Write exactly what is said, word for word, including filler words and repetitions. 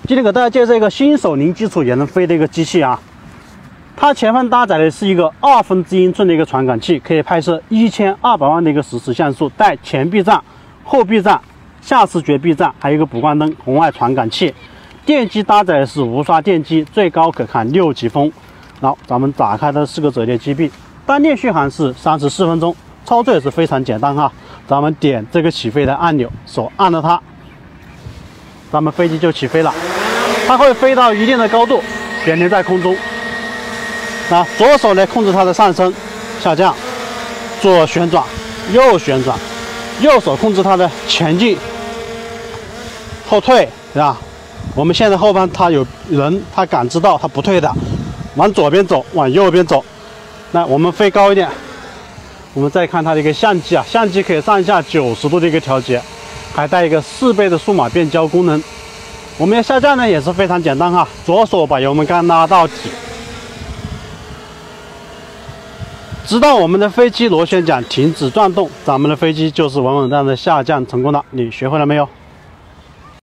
今天给大家介绍一个新手零基础也能飞的一个机器啊。它前方搭载的是一个二分之英寸的一个传感器，可以拍摄一千二百万的一个实时像素，带前避障、后避障、下视觉避障，还有一个补光灯、红外传感器。电机搭载的是无刷电机，最高可看六级风。然后咱们打开的四个折叠机臂，单电续航是三十四分钟，操作也是非常简单哈。咱们点这个起飞的按钮，手按了它，咱们飞机就起飞了。它会飞到一定的高度，悬停在空中。啊，左手来控制它的上升、下降，左旋转、右旋转，右手控制它的前进、后退，是吧？我们现在后方它有人，它感知到它不退的，往左边走，往右边走。那我们飞高一点，我们再看它的一个相机啊，相机可以上下九十度的一个调节，还带一个四倍的数码变焦功能。我们要下降呢也是非常简单哈，左手把油门杆拉到底，直到我们的飞机螺旋桨停止转动，咱们的飞机就是稳稳当当的下降成功了。你学会了没有？